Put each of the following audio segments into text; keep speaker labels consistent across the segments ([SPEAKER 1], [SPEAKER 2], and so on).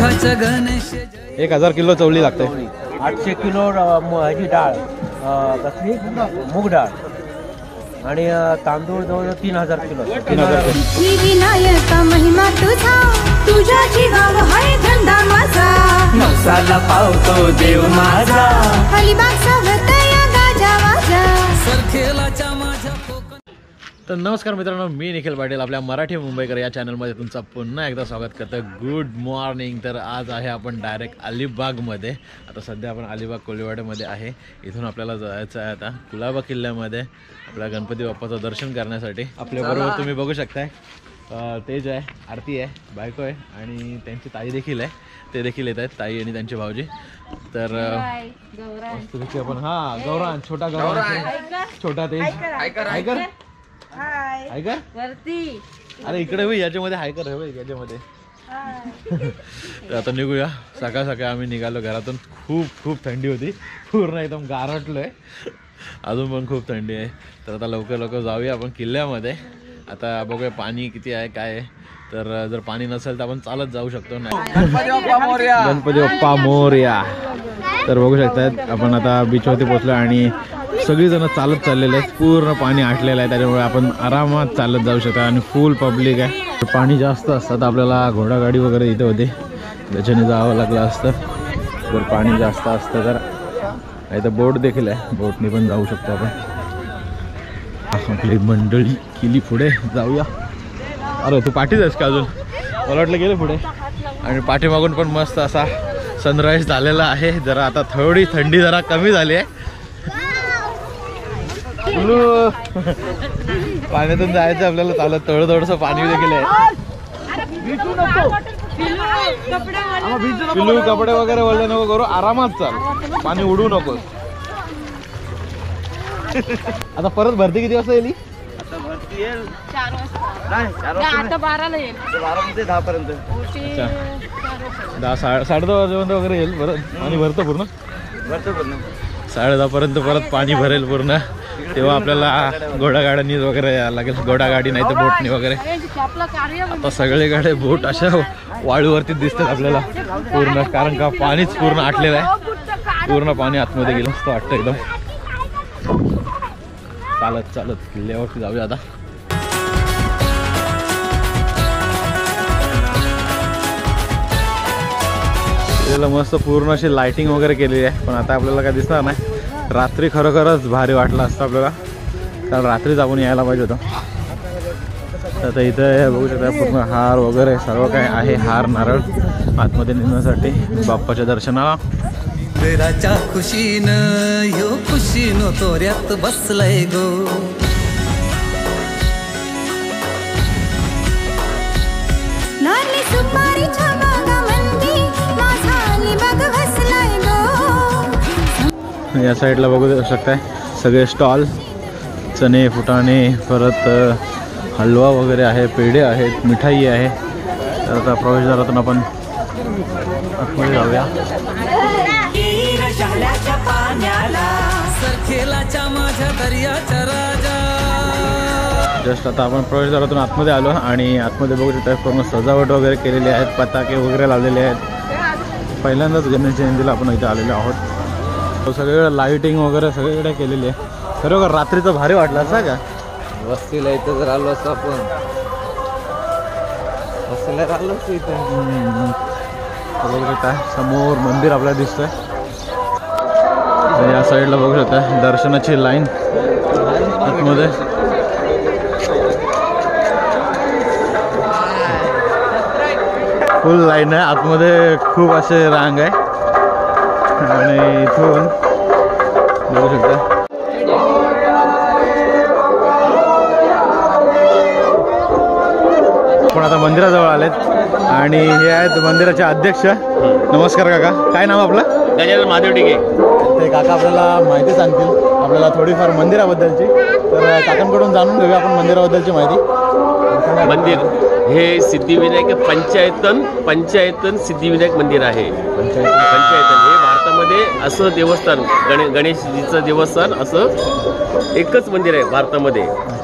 [SPEAKER 1] विघ्नविनाशाच्या Ganesh
[SPEAKER 2] 1000 kilo Chavli लागते.
[SPEAKER 3] 800 kilo ह्याची डाळ कसली मूग डाळ आणि तांदूळ जवळ 3000 किलो.
[SPEAKER 2] 3000
[SPEAKER 4] विनायक महिमा तुझा तुझ्या जीवावर हाय धंदा माझा
[SPEAKER 1] नवसाला पावतो देव माझा
[SPEAKER 4] अलिबाग सवतया गाजा वाजा
[SPEAKER 1] सरखेलाच्या माझ्या.
[SPEAKER 2] तर नमस्कार मित्रांनो, मी निखिल पाटील आपल्या मराठी मुंबईकर या चॅनलमध्ये तुमचं पुन्हा एकदा स्वागत करतो. Good morning. तर आज आहे आपण डायरेक्ट अलिबागमध्ये. आता सध्या आपण अलिबाग कोळीवाड्यामध्ये आहे. इथून आपल्याला जायचं आहे आता कुलाबा किल्ल्यामध्ये आपल्या गणपती बाप्पाचं दर्शन करण्यासाठी. आपल्याबरोबर तुम्ही बघू शकताय तेज आहे, आरती आहे, बायको आहे आणि त्यांची ताई देखील आहे. ते देखील येत आहेत, ताई आणि त्यांचे भाऊजी. तर आपण हां गौरान, छोटा गौरान, छोटा तेज हायकर हायकर वरती. अरे इकडे होई याच्यामध्ये हायकर आहे याच्यामध्ये. तर आता निघूया. सकाळ सकाळ आम्ही निघालो घरातून. खूप थंडी होती, पूर्ण एकदम गारटलो आहे. अजून पण खूप थंडी आहे. तर आता लवकर जाऊया आपण किल्ल्यामध्ये. आता बघूया पाणी किती आहे काय आहे. तर जर पाणी नसेल तर आपण चालत जाऊ शकतो. नाही गणपती बाप्पा मोरया. तर बघू शकतात आपण आता बीचवरती पोहोचलो आणि सगळीजण चालत चाललेले आहेत. पूर्ण पाणी आटलेलं आहे, त्याच्यामुळे आपण आरामात चालत जाऊ शकतो आणि फुल पब्लिक आहे. पाणी जास्त असतं आपल्याला घोडागाडी वगैरे इथे होते, त्याच्याने जावं लागलं असतं. जर पाणी जास्त असतं तर इथं बोट देखील आहे, बोटने पण जाऊ शकतो आपण. आपली मंडळी केली पुढे जाऊया. अरे तू पाठीच आहेस का अजून? मला वाटलं गेले पुढे. आणि पाठीमागून पण मस्त असा सनराईज झालेला आहे. जरा आता थोडी थंडी जरा कमी झाली आहे. पाण्यातून जायचं आपल्याला चालत. थोडंसं पाणी देखील आहे. पिलू कपडे वगैरे ओले नको करू, आरामात चाल, पाणी उडू नकोस. आता परत भरती किती वाजता येईल?
[SPEAKER 3] आता भरती येईल
[SPEAKER 5] 4 वाजता.
[SPEAKER 3] नाही 4 वाजता
[SPEAKER 5] आता 12ला येईल.
[SPEAKER 3] 12 ते 10 पर्यंत.
[SPEAKER 2] अच्छा 10 साडे 10 वाजेपर्यंत वगैरे येईल. बरं पाणी भरतं पूर्ण?
[SPEAKER 3] भरतं पूर्ण
[SPEAKER 2] 10:30 पर्यंत परत पाणी भरेल पूर्ण. तेव्हा आपल्याला घोडागाड्यांनी वगैरे यायला लागेल. घोडागाडी नाही तर बोटनी वगैरे. आता सगळीकडे बोट अशा वाळूवरती दिसतात आपल्याला पूर्ण, कारण का पाणीच पूर्ण आटलेलं आहे. पूर्ण पाणी आतमध्ये गेलं असतं वाटतं एकदम. चालत किल्ल्यावरती जाऊया आता. त्याला मस्त पूर्ण अशी लाइटिंग वगैरे केलेली आहे, पण आता आपल्याला काय दिसणार नाही. रात्री खरोखरच भारी वाटलं असतं आपल्याला, कारण रात्रीच आपण यायला पाहिजे होतं. आता इथं बघू शकता पूर्ण हार वगैरे सर्व काय आहे. हार नारळ आतमध्ये नेण्यासाठी बाप्पाच्या दर्शनाला.
[SPEAKER 1] घराच्या खुशीनं ह्यो खुशीनो तोऱ्यात बसलाय गो.
[SPEAKER 4] नारली सुपारीच्या बागामंदी माझा अलिबाग बसलाय गो.
[SPEAKER 2] या साईडला बघू शकताय सगळे स्टॉल, चणे फुटाणे, परत हलवा वगैरे आहे, पेढे आहेत, मिठाई आहे. तर आता प्रवेशद्वारातून आपण आतमध्ये जाऊया.
[SPEAKER 1] सरखेलाच्या माझ्या दर्याच्या राजा.
[SPEAKER 2] जस्ट आता आपण प्रवेशद्वारातून आतमध्ये आलो आणि आतमध्ये बघू शकता पूर्ण सजावट वगैरे केलेली आहेत, पताके वगैरे लावलेले आहेत. पहिल्यांदाच गणेश जयंतीला आपण इथे आलेलो आहोत. सगळीकडे लाईटिंग वगैरे सगळीकडे केलेली आहे. खरोखर रात्रीचं भारी वाटलं असं का?
[SPEAKER 3] वस्तीला इथं जर आलो असं आपण वस्तीला आलो असं इथं.
[SPEAKER 2] बघू शकता समोर मंदिर आपल्याला दिसतंय. या साईडला बघू शकता दर्शनाची लाईन आतमध्ये. फुल लाईन आहे आतमध्ये, खूप असे रांग आहे. आणि इथून बघू शकता आपण आता मंदिराजवळ आलेत आणि हे आहेत मंदिराचे अध्यक्ष. नमस्कार काका, काय नाव आपलं?
[SPEAKER 3] गजानन महादेव टिके.
[SPEAKER 2] ते काका आपल्याला माहिती सांगतील आपल्याला थोडीफार मंदिराबद्दलची. तर काकांकडून जाणून घेऊया आपण मंदिराबद्दलची माहिती.
[SPEAKER 6] मंदिर हे सिद्धिविनायक पंचायतन सिद्धिविनायक मंदिर आहे. पंचायतन हे भारतामध्ये असं देवस्थान गणेशजीचं देवस्थान असं एकच मंदिर आहे भारतामध्ये.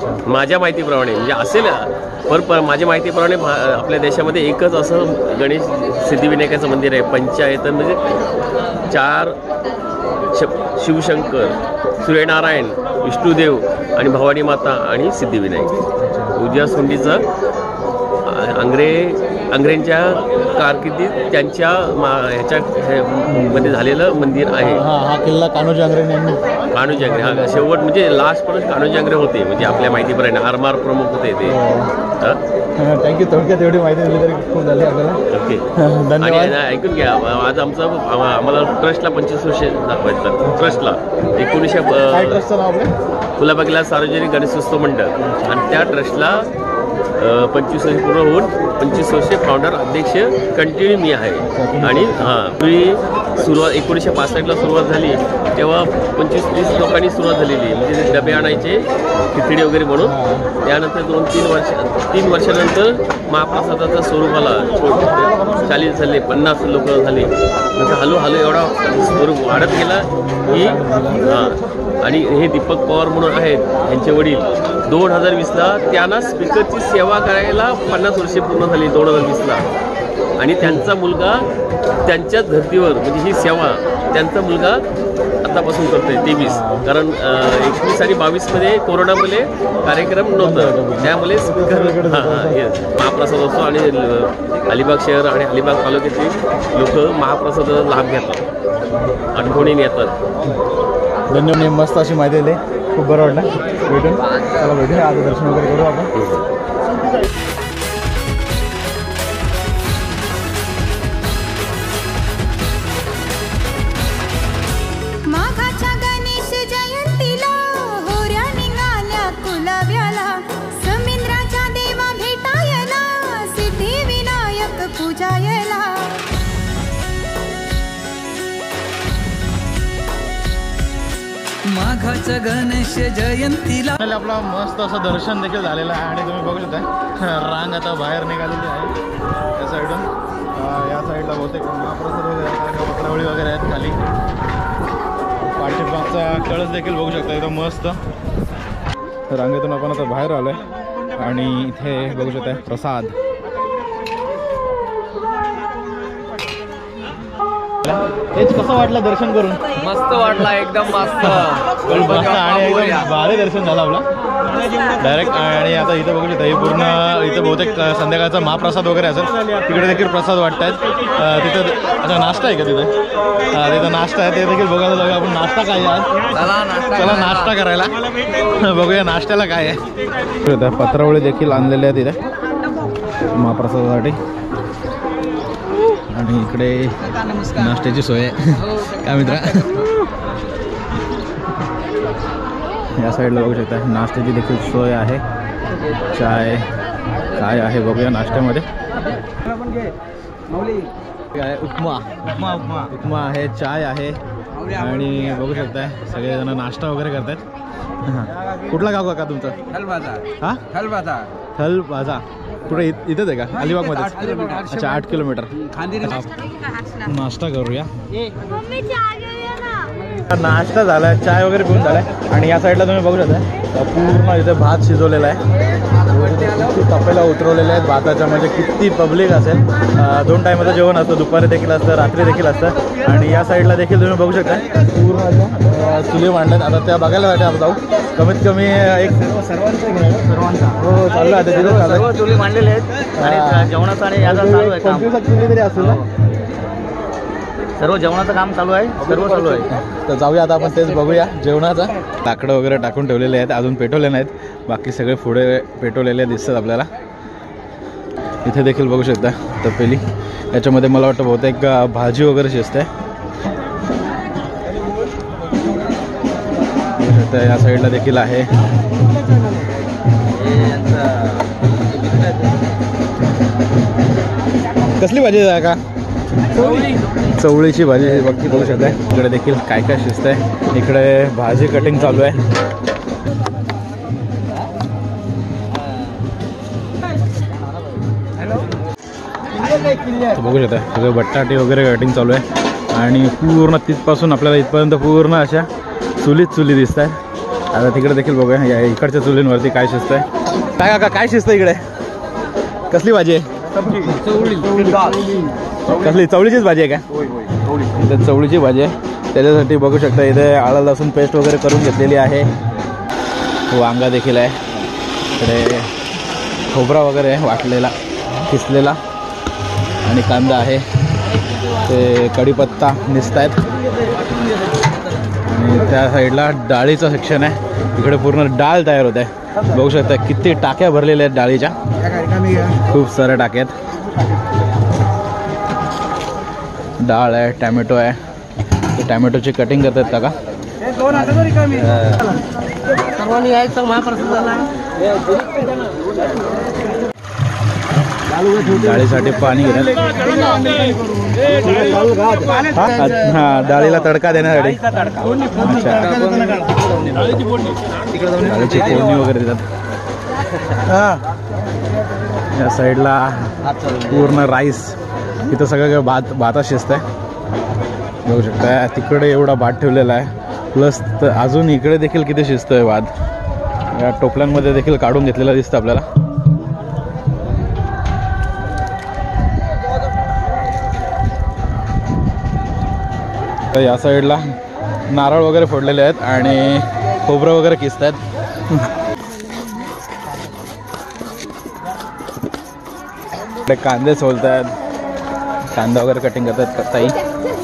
[SPEAKER 6] माझ्या माहितीप्रमाणे म्हणजे असेल पर माझ्या माहितीप्रमाणे आपल्या देशामध्ये एकच असं गणेश सिद्धिविनायकाचं मंदिर आहे. पंचायतन म्हणजे 4 शिवशंकर, सूर्यनारायण, विष्णुदेव आणि भवानी माता आणि सिद्धिविनायक. उजव्या सोंडीचं अंग्रेजांच्या कारकिर्दीत त्यांच्या ह्याच्यामध्ये झालेलं मंदिर आहे.
[SPEAKER 2] हा किल्ला कान्होजी आंग्रे
[SPEAKER 6] हा शेवट म्हणजे लास्टपर्यंत कान्होजी आंग्रे होते म्हणजे आपल्या माहितीप्रमाणे आरमार प्रमुख होते ते.
[SPEAKER 2] थँक्यू. थोडक्यात एवढी माहिती दिली तरी खूप झाली आपल्याला.
[SPEAKER 6] ओके
[SPEAKER 2] धन्यवाद.
[SPEAKER 6] आणि ऐकून घ्या, आज आम्हाला ट्रस्टला 25 वर्षे दाखवायचं. ट्रस्टला 1900
[SPEAKER 2] ट्रस्टचं नाव आपलं
[SPEAKER 6] फुलाबागेला सार्वजनिक गणेशोत्सव मंडळ आणि त्या ट्रस्टला 25 वर्ष पूर्ण होऊन 25 वर्षे फाउंडर अध्यक्ष कंटिन्यू मी आहे. आणि तुम्ही सुरुवात 1965ला सुरुवात झाली तेव्हा 25-30 लोकांनी सुरुवात झालेली म्हणजे डबे आणायचे खिचडी वगैरे म्हणून. त्यानंतर 3 वर्षानंतर महाप्रसादाचा स्वरूप आला. 40 झाले, 50 लोक झाले. नंतर हळूहळू एवढा स्वरूप वाढत गेला की आणि हे दीपक पवार म्हणून आहेत यांचे वडील 2020ला त्यांना स्पीकरची सेवा करायला 50 वर्षे पूर्ण झाली 2020ला. आणि त्यांचा मुलगा त्यांच्याच धर्तीवर म्हणजे ही सेवा त्यांचा मुलगा आतापासून करतोय 23. कारण 21 आणि 22मध्ये कोरोनामुळे कार्यक्रम नव्हतं त्यामुळे स्पीकर महाप्रसादोत्सव आणि अलिबाग शहर आणि अलिबाग तालुक्यातील लोक महाप्रसादाचा लाभ घेतात, आठवणीने येतात.
[SPEAKER 2] धन्यवाद. मस्त अशी माहिती दिली, खूप बरं वाटलं. चला भेटूया आता दर्शन वगैरे करू आपण.
[SPEAKER 4] माघाच्या गणेश जयंतीला होऱ्या निघाल्या कुलव्याला, समिंद्राच्या देवा भेटायला, सिद्धिविनायक पूजायला.
[SPEAKER 1] माघाच्या गणेश जयंतीला
[SPEAKER 2] आपला मस्त असं दर्शन देखील झालेलं आहे. आणि तुम्ही बघू शकता रांग आता बाहेर निघालेली आहे या साईडून. या साईडला बहुतेक महाप्रसाद वगैरे आहेत, पत्रावळी वगैरे आहेत खाली. पाठीमागचा कळस देखील बघू शकता एकदम मस्त. रांगेतून आपण आता बाहेर आलो आहे आणि इथे बघू शकता प्रसाद. तेच कसं वाटलं दर्शन करून?
[SPEAKER 5] मस्त वाटला, एकदम मस्त.
[SPEAKER 2] आणि एकदम भारी दर्शन झालं आपलं डायरेक्ट. आणि आता इथं बघू शकता ही पूर्ण इथं बहुतेक संध्याकाळचा महाप्रसाद वगैरे असेल. तिकडे देखील प्रसाद वाटत आहेत. तिथं अच्छा नाश्ता आहे का तिथे? तिथं नाश्ता आहे, ते देखील बघायला जाऊया आपण. नाश्ता काय आहे? चला नाश्ता करायला बघूया नाश्त्याला काय आहे. पत्रावळी देखील आणलेले आहेत तिथे महाप्रसादासाठी. आणि इकडे नाश्त्याची सोय आहे काय मित्रा? या साईडला बघू शकता नाश्त्याची देखील सोय आहे. चाय काय आहे बघूया नाश्त्यामध्ये. काय उपमा आहे, चाय आहे. आणि बघू शकताय सगळेजण नाश्ता वगैरे करतात. कुठला गाव काका तुमचं? हा थलबाजा. कुठे इथंच आहे का? अलिबागमध्ये? अच्छा 8 किलोमीटर. नाश्ता करूया. नाश्ता झालाय, चाय वगैरे पिऊन झालाय. आणि या साईडला तुम्ही बघू शकता पूर्ण इथे भात शिजवलेला आहे. किती तपेला उतरवलेले आहेत भाताच्या, म्हणजे किती पब्लिक असेल. 2 टायमाचं जेवण असतं, दुपारी देखील असतं, रात्री देखील असतं. आणि या साईडला देखील तुम्ही बघू शकता पूर्ण चुली मांडल्यात. आता त्या बघायला जाते आपण जाऊ. कमीत कमी एक सर्वांचा हो चालू आहे तिथे सर्व चुली मांडलेले आहेत. आणि जेवणाचं आणि याचा चालू आहे काम. 25 चुली तरी असेल ना? सर्व जेवणाचं काम चालू आहे, सर्व चालू आहे. तर जाऊया आता आपण तेच बघूया जेवणाचा. लाकडं वगैरे टाकून ठेवलेले आहेत, अजून पेटवले नाहीत. बाकी सगळे पुढे पेटवलेले दिसतात आपल्याला. इथे देखील बघू शकता तपेली. याच्यामध्ये मला वाटतं बहुतेक भाजी वगैरे शिजते. या साईडला देखील आहे. कसली भाजी आहे का? चवळीची भाजी बघती बघू शकता. इकडे देखील काय काय शिजत आहे. इकडे भाजी कटिंग चालू आहे. बघू शकता सगळे बटाटे वगैरे कटिंग चालू आहे. आणि पूर्ण तिथपासून आपल्याला इथपर्यंत पूर्ण अशा चुली दिसत आहेत. आता तिकडे देखील बघूया या इकडच्या चुलींवरती काय शिस्त आहे. काय काका काय शिस्त इकडे? कसली भाजी आहे? कसली चवळीचीच भाजी आहे का? इथे चवळीची भाजी आहे. त्याच्यासाठी बघू शकता इथे आलं लसूण पेस्ट वगैरे करून घेतलेली आहे. वांगा देखील आहे. इकडे खोबरा वगैरे आहे वाटलेला किसलेला आणि कांदा आहे. ते कढीपत्ता निसतायत आणि त्या साईडला डाळीचं सेक्शन आहे. इकडे पूर्ण डाळ तयार होत आहे. बघू शकता किती टाक्या भरलेल्या आहेत डाळीच्या. खूप साऱ्या टाक्या आहेत. डाळ आहे, टॅमॅटो आहे. ते टॅमॅटोची कटिंग करतात काका. डाळीसाठी पाणी घेण्यात. हा डाळीला तडका देण्यासाठी. डाळीची फोडणी वगैरे देतात. या साईडला पूर्ण राईस. इथं सगळं भातात शिजत आहे. बघू शकता तिकडे एवढा भात ठेवलेला आहे. प्लस अजून इकडे देखील किती शिजत आहे भात. या टोपल्यांमध्ये देखील काढून घेतलेला दिसतं आपल्याला. या साईडला नारळ वगैरे फोडलेले आहेत आणि खोबरं वगैरे किसत आहेत. कांदे सोलत आहेत. कांदा वगैरे कटिंग करतात ताई.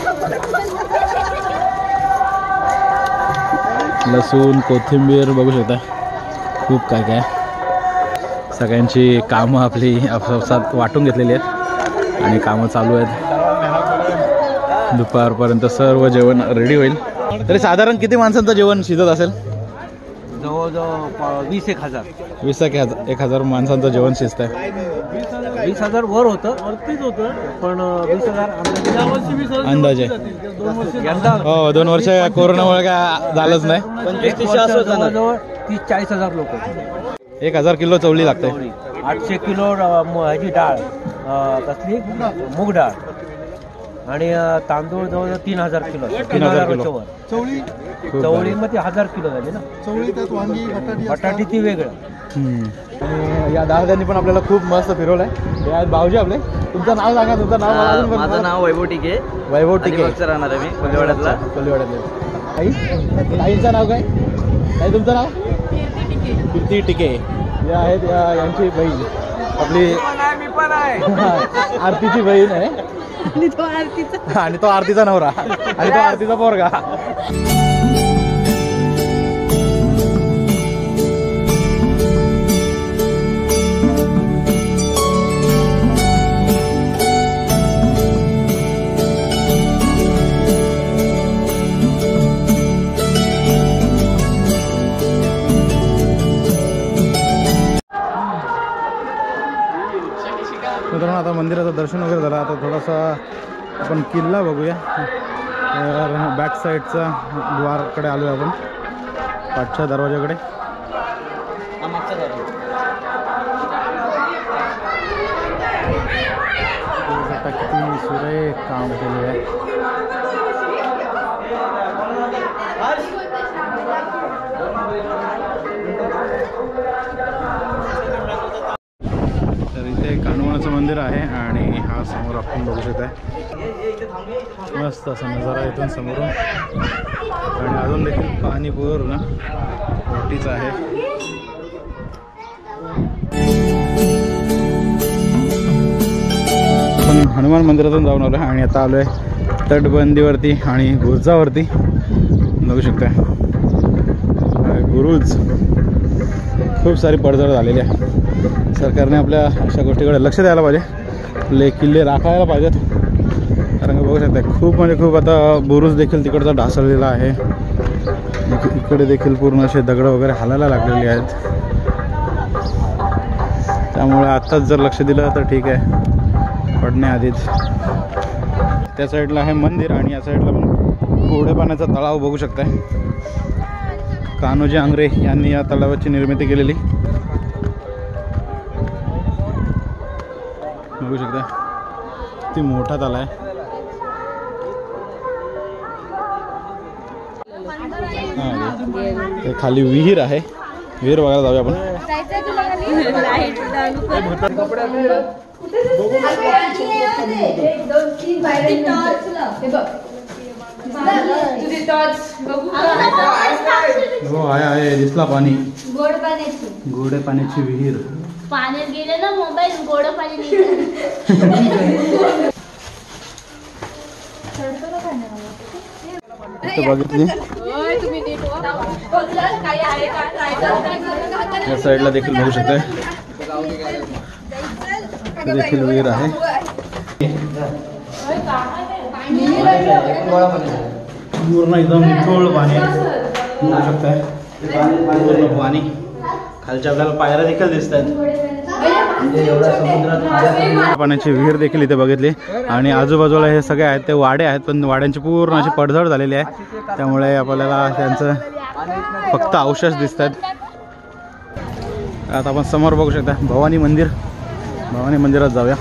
[SPEAKER 2] लसूण कोथिंबीर बघू शकता. खूप काय काय सगळ्यांची कामं आपली आपापसात वाटून घेतलेली आहेत आणि कामं चालू आहेत. दुपारपर्यंत सर्व जेवण रेडी होईल. तरी साधारण किती माणसांचं जेवण शिजत असेल?
[SPEAKER 3] जवळजवळ 20,000
[SPEAKER 2] 1,000 माणसांचं जेवण शिजत आहे.
[SPEAKER 3] 20,000 वर होतं, वरतीच होतं, पण 20,000
[SPEAKER 2] अंदाजे. हो 2 वर्ष कोरोनामुळे काय झालंच नाही.
[SPEAKER 3] जवळजवळ 30-40,000 लोक.
[SPEAKER 2] 1,000 किलो चवळी लागते.
[SPEAKER 3] 800 किलो ह्याची डाळ, कसली मूग डाळ आणि तांदूळ जवळजवळ 3,000 किलो.
[SPEAKER 2] 3,000 किलो
[SPEAKER 3] चवळी मध्ये 1,000 किलो झाली ना. बटाटी ती वेगळं.
[SPEAKER 2] आणि या दादांनी पण आपल्याला खूप मस्त फिरवलंय. हे आहेत भाऊजी आपले. तुमचं नाव सांगा. तुमचं नाव?
[SPEAKER 5] माझं नाव वैभव टिके.
[SPEAKER 2] वैभव टिके.
[SPEAKER 5] राहणार आहे मी कोल्हेवाड्यातला.
[SPEAKER 2] कोल्हेवाड्यातले. ताईंचं नाव काय? ताई तुमचं नाव? कीर्ती टिके. हे आहेत यांची बहीण आपली. आरतीची बहीण आहे आणि तो आरतीचा नवरा आणि तो आरतीचा पोरगा. मित्रांनो आता मंदिराचं दर्शन वगैरे झालं. आता थोडासा आपण किल्ला बघूया. बॅक साईडचा द्वारकडे आलो आहे आपण. पाठच्या दरवाजाकडे. किती सुरेख काम केले आहे. तर इथे कानवाचं मंदिर आहे आणि हा समोर आपण बघू शकता. मस्त असा नजारा इथून समोरून. आणि अजून देखील पाणी पूर्ण मोठीच आहे. आपण हनुमान मंदिरातून जाऊन आलो आणि आता आलो आहे तटबंदीवरती आणि गुरुजावरती. बघू शकता गुरुज खूप सारी पडझड झालेली आहे. सरकारने आपल्या अशा गोष्टीकडे लक्ष द्यायला पाहिजे. किल्ले राखायला पाहिजेत. कारण का बघू शकता खूप म्हणजे खूप आता बुरुज देखील तिकडचा ढासळलेला आहे. इकडे देखील पूर्ण असे दगड वगैरे हालायला लागलेले आहेत. त्यामुळे आत्ताच जर लक्ष दिलं तर ठीक आहे, पडण्याआधीच. त्या साईडला आहे मंदिर आणि या साईडला पण गोड्या पाण्याचा तलाव बघू शकताय. कान्होजी आंग्रे यांनी या तलावाची निर्मिती केलेली बघू शकता. किती मोठा तलाव आहे. तर खाली विहीर आहे, विहीर बघायला जाऊया आपण. हो आहे दिसला पाणी, गोड पाण्याची विहीर.
[SPEAKER 7] पाण्यात गेले ना मोबाईल गोड पाणी
[SPEAKER 2] बघितली या साईडला देखील बघू शकताय, देखील विहीर आहे. पूर्ण एकदम खोल पाणी बघू शकताय, पूर्ण पाणी. खालच्या आपल्याला पायऱ्या देखील दिसत आहेत. पाण्याची विहीर देखील इथे बघितली आणि आजूबाजूला हे सगळे आहेत ते वाडे आहेत, पण वाड्यांची पूर्ण अशी पडझड झालेली आहे, त्यामुळे आपल्याला त्यांचं फक्त अवशेष दिसत आहेत. आता आपण समोर बघू शकता भवानी मंदिर, भवानी मंदिरात जाऊया.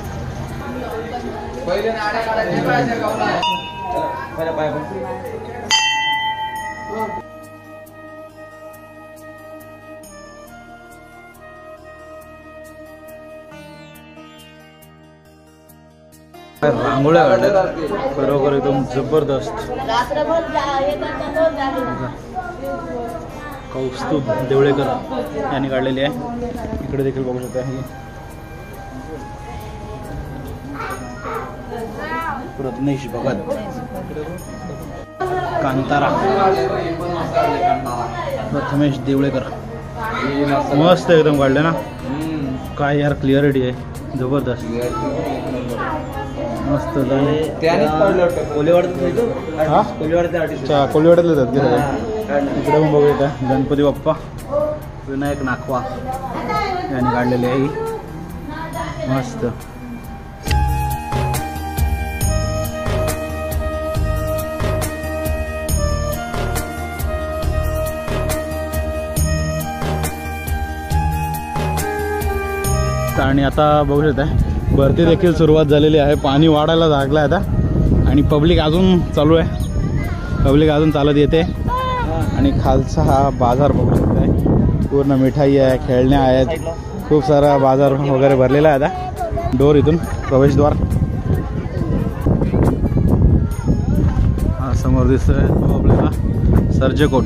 [SPEAKER 2] रांगोळ्या काढल्यात बरोबर एकदम जबरदस्त. कौस्तुभ देवळेकर यांनी काढलेली आहे. इकडे देखील बघू शकता ही प्रज्ञेश भगत, कांतारा प्रथमेश देवळेकर. मस्त एकदम काढले ना, काय यार क्लिअरिटी आहे, जबरदस्त मस्त. कोलीवाड्यातले जात इकडे पण बघूया का गणपती बाप्पा, विनायक नाखवा यांनी काढलेली आहे मस्त. आणि आता बघू शकता भरती देखील सुरुवात झालेली आहे, पाणी वाढायला लागलं आहे आता आणि पब्लिक अजून चालू आहे, पब्लिक अजून चालत येते. आणि खालचा हा बाजार बघू शकताय, पूर्ण मिठाई आहे, खेळण्या आहेत, खूप सारा बाजार वगैरे भरलेला आहे आता. डोर इथून प्रवेशद्वार हा समोर दिसतोय तो आपल्याला सर्जेकोट.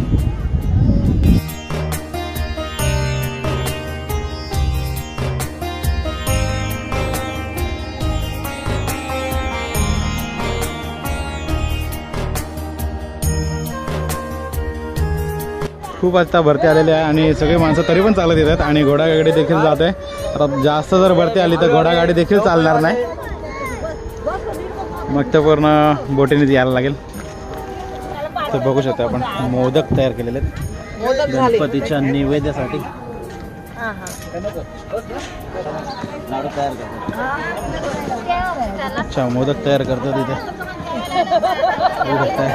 [SPEAKER 2] खूप आता भरती आलेली आहे आणि सगळी माणसं तरी पण चालत येतात आणि घोडागाडी देखील जात आहे. आता जास्त जर भरती आली तर घोडागाडी देखील चालणार नाही, मग ते पूर्ण बोटीनेच यायला लागेल. तर बघू शकता आपण मोदक तयार केलेले आहेत गणपतीच्या नैवेद्यासाठी. अच्छा मोदक तयार करतात इथे बघू शकताय.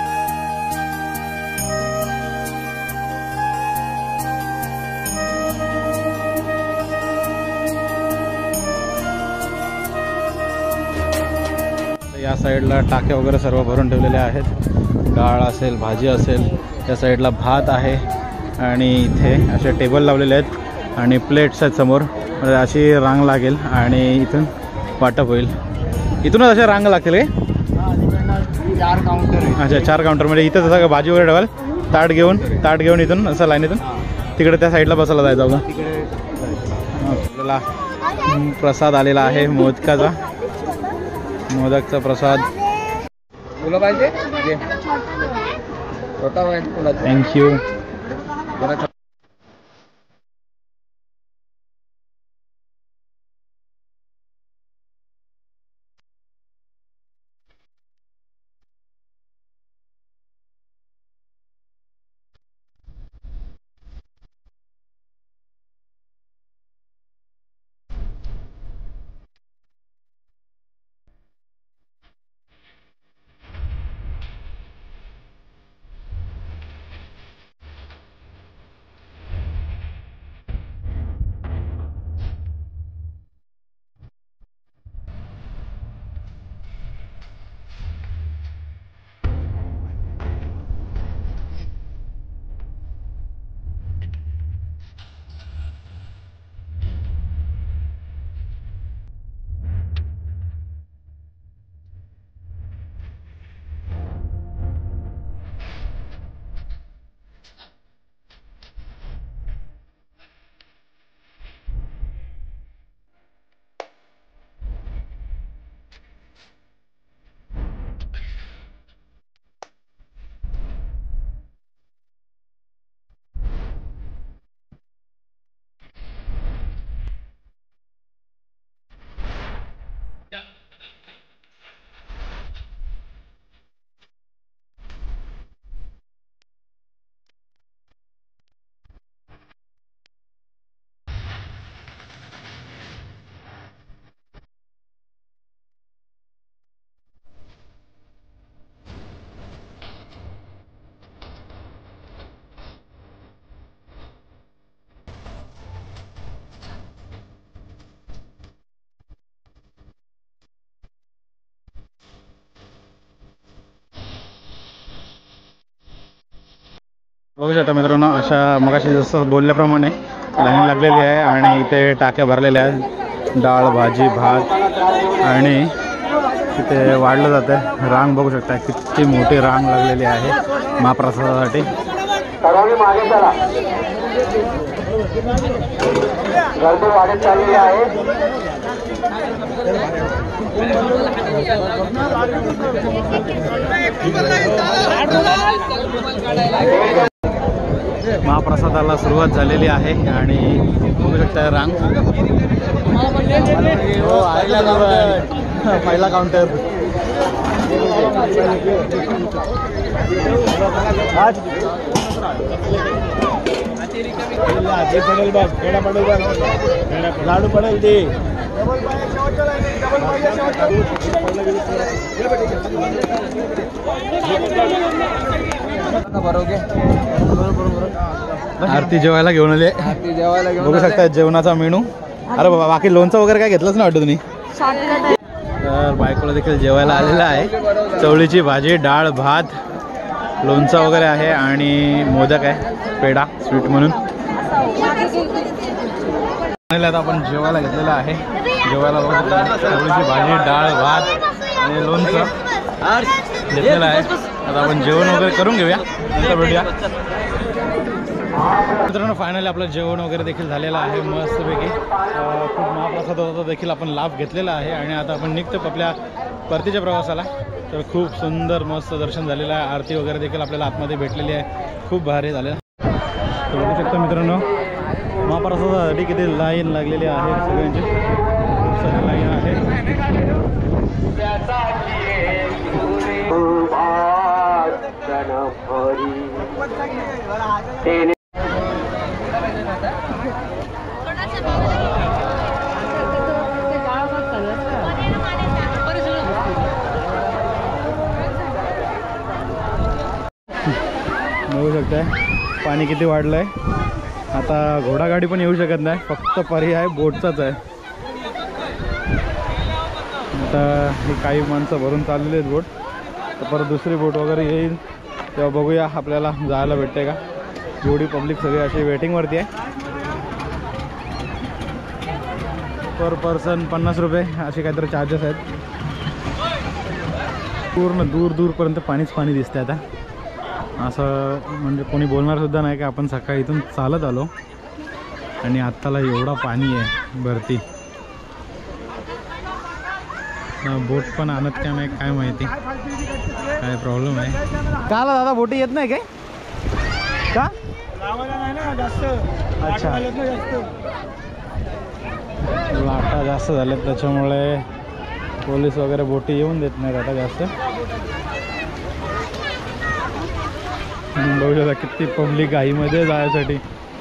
[SPEAKER 2] या साईडला टाक्या वगैरे सर्व भरून ठेवलेल्या आहेत, डाळ असेल, भाजी असेल, त्या साईडला भात आहे आणि इथे असे टेबल लावलेले आहेत आणि प्लेट्स आहेत समोर. अशी रांग लागेल आणि इथून वाटप होईल. इथूनच अशा रांग लागतील काय?
[SPEAKER 3] 4 काउंटर आहे.
[SPEAKER 2] अच्छा 4 काउंटर म्हणजे इथं जसं भाजी वगैरे ठेवाल, ताट घेऊन इथून असं लाईनीतून तिकडे त्या साईडला बसायला जायचं होतं. आपल्याला प्रसाद आलेला आहे मोदकाचा, मोदकचा प्रसाद.
[SPEAKER 3] तुला पाहिजे
[SPEAKER 2] थँक्यू. बघू शकता मित्रांनो, अशा मगाशी जसं बोलल्याप्रमाणे लाईन लागलेली आहे आणि इथे टाक्या भरलेल्या आहेत, डाळ भाजी भात, आणि इथे वाढलं जातं. रांग बघू शकता, किती मोठी रांग लागलेली आहे महाप्रसादासाठी.
[SPEAKER 3] गर्दी वाढत चाललेली आहे.
[SPEAKER 2] महाप्रसादाला सुरुवात झालेली आहे आणि बघू शकता रांग. पहिला काउंटर.
[SPEAKER 3] लाडू पडेल ते.
[SPEAKER 2] आरती जेवायला घेऊन आली. बघू शकता जेवणाचा मेनू. अरे बाबा, बाकी लोणचं वगैरे काय घेतलंच नाही वाटतं तुम्ही. तर बायकोला देखील जेवायला आलेलं आहे. चवळीची भाजी, डाळ भात, लोणचं वगैरे आहे आणि मोदक आहे, पेढा स्वीट म्हणून. आता आपण जेवायला घेतलेलं आहे. जेवायला चवळीची भाजी, डाळ भात आणि लोणचं घेतलेलं आहे. आता आपण जेवण वगैरे करून घेऊया, नंतर भेटूया. मित्रांनो, फायनली आपलं जेवण वगैरे देखील झालेलं आहे मस्तपैकी. खूप महाप्रसादाचा देखील आपण लाभ घेतलेला आहे आणि आता आपण निघतो आपल्या परतीच्या प्रवासाला. तर खूप सुंदर मस्त दर्शन झालेलं आहे. आरती वगैरे देखील आपल्याला आतमध्ये भेटलेली आहे, खूप भारी झालेलं. तर बघू शकता मित्रांनो, महाप्रसादासाठी किती लाईन लागलेली आहे सगळ्यांची. खूप सारी लाईन आहे. बघू शकताय पाणी किती वाढलं आहे. आता घोडागाडी पण येऊ शकत नाही, फक्त पर्याय बोटचाच आहे. आता ही काही माणसं भरून चाललेली आहेत बोट. तर परत दुसरी बोट वगैरे येईल तेव्हा बघूया आपल्याला जायला भेटते का. एवढी पब्लिक सगळी अशी वेटिंगवरती आहे. पर पर्सन 50 रुपये असे काहीतरी चार्जेस आहेत. पूर्ण दूर दूरपर्यंत पाणीच पाणी दिसतंय. आता असं म्हणजे कोणी बोलणार सुद्धा नाही की आपण सकाळी इथून चालत आलो आणि आत्ताला एवढा पाणी आहे भरती. बोट पण आणत का नाही काय माहिती, काय प्रॉब्लेम आहे. काला दादा बोटी येत नाही काय का? अच्छा, लाटा जास्त झाल्यात त्याच्यामुळे पोलीस वगैरे बोटी येऊन देत नाहीत आता जास्त. बघू शकता किती पब्लिक घाईमध्ये जायसाठी.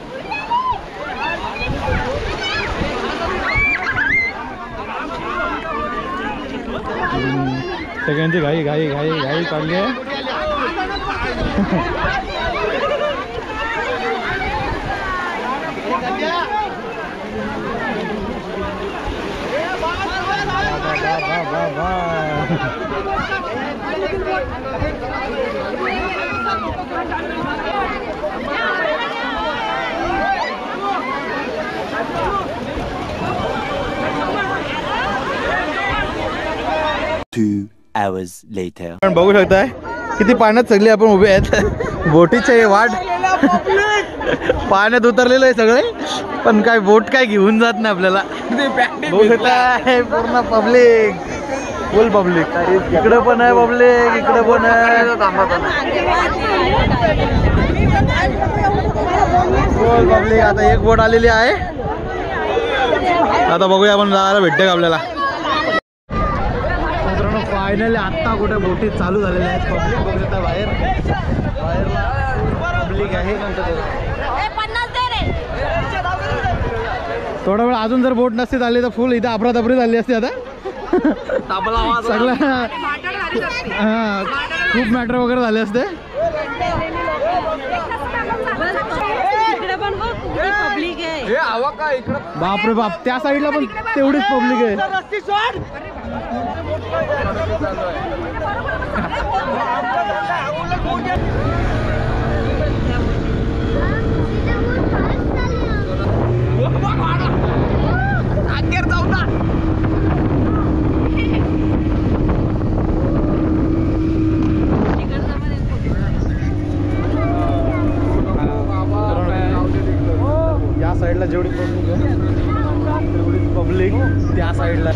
[SPEAKER 2] सगळ्यांची घाई घाई घाई घाई चालली आहे. पण बघू शकताय किती पाण्यात सगळे आपण उभे आहेत. बोटीचे वाट पाण्यात उतरलेलं आहे सगळे, पण काय बोट काय घेऊन जात नाही आपल्याला. बघू शकताय पूर्ण पब्लिक, फुल पब्लिक. इकडे पण आहे पब्लिक, इकडे पण आहे फुल पब्लिक. आता एक बोट आलेली आहे. आता बघूया आपण जायला भेटते का आपल्याला. फायनली आत्ता कुठे बोटी चालू झालेल्या आहेत. पब्लिक बघू शकता बाहेर पब्लिक आहे. थोडा वेळ अजून जर बोट नसती झाली तर फुल इथं अफरातफरी झाली असते. आता सगळं हां खूप मॅटर वगैरे झाले असते. बापरे बाप, त्या साईडला पण तेवढीच पब्लिक आहे. त्या साईडला.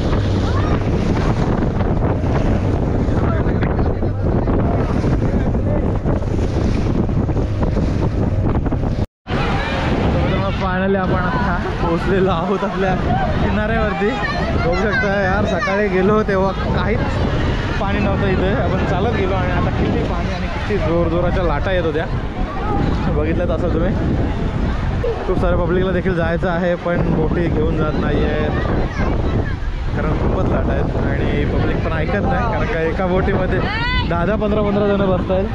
[SPEAKER 2] फायनली आपण आता पोहोचलेलो आहोत आपल्या किनाऱ्यावरती. बघू शकता यार, सकाळी गेलो तेव्हा काहीच पाणी नव्हतं इथे. आपण चालत गेलो आणि आता किती पाणी आणि किती जोरजोराच्या लाटा येत होत्या बघितलं असं तुम्ही. खूप साऱ्या पब्लिकला देखील जायचं आहे पण बोटी घेऊन जात नाही आहेत कारण खूपच लाटा आहेत आणि पब्लिक पण ऐकत नाही. कारण का एका बोटीमध्ये 10-15 जण बसत आहेत.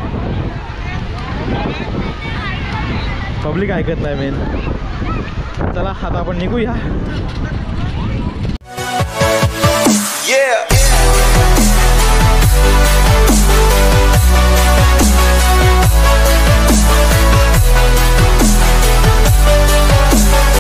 [SPEAKER 2] पब्लिक ऐकत नाही मेन. चला आता आपण निघूया.